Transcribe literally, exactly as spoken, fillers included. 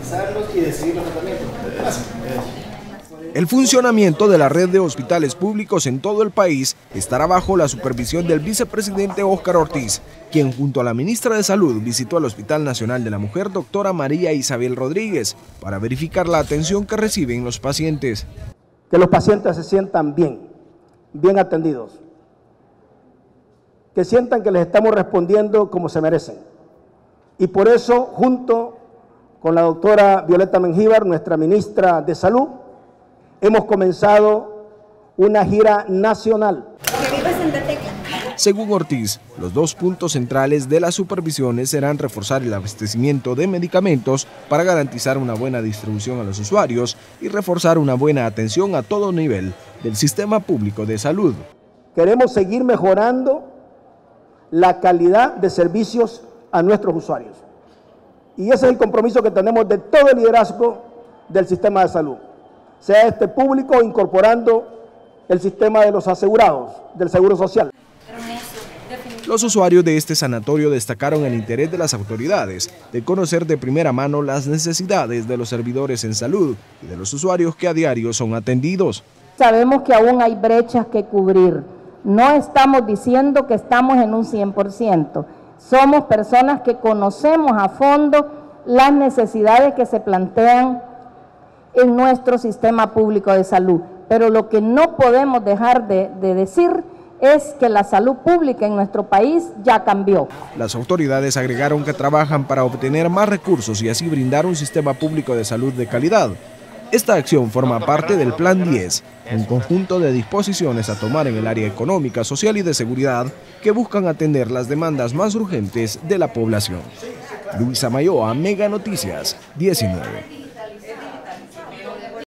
garantizarlos y decidir los tratamientos. Gracias. El funcionamiento de la red de hospitales públicos en todo el país estará bajo la supervisión del vicepresidente Óscar Ortiz, quien junto a la ministra de Salud visitó al Hospital Nacional de la Mujer, doctora María Isabel Rodríguez, para verificar la atención que reciben los pacientes. Que los pacientes se sientan bien, bien atendidos, que sientan que les estamos respondiendo como se merecen. Y por eso, junto con la doctora Violeta Mengíbar, nuestra ministra de Salud, hemos comenzado una gira nacional. Según Ortiz, los dos puntos centrales de las supervisiones serán reforzar el abastecimiento de medicamentos para garantizar una buena distribución a los usuarios y reforzar una buena atención a todo nivel del sistema público de salud. Queremos seguir mejorando la calidad de servicios a nuestros usuarios. Y ese es el compromiso que tenemos de todo el liderazgo del sistema de salud, sea este público incorporando el sistema de los asegurados, del Seguro Social. Los usuarios de este sanatorio destacaron el interés de las autoridades de conocer de primera mano las necesidades de los servidores en salud y de los usuarios que a diario son atendidos. Sabemos que aún hay brechas que cubrir. No estamos diciendo que estamos en un cien por ciento. Somos personas que conocemos a fondo las necesidades que se plantean en nuestro sistema público de salud. Pero lo que no podemos dejar de, de decir es que la salud pública en nuestro país ya cambió. Las autoridades agregaron que trabajan para obtener más recursos y así brindar un sistema público de salud de calidad. Esta acción forma parte del Plan diez, un conjunto de disposiciones a tomar en el área económica, social y de seguridad que buscan atender las demandas más urgentes de la población. Luisa Mayoa, Mega Noticias diecinueve.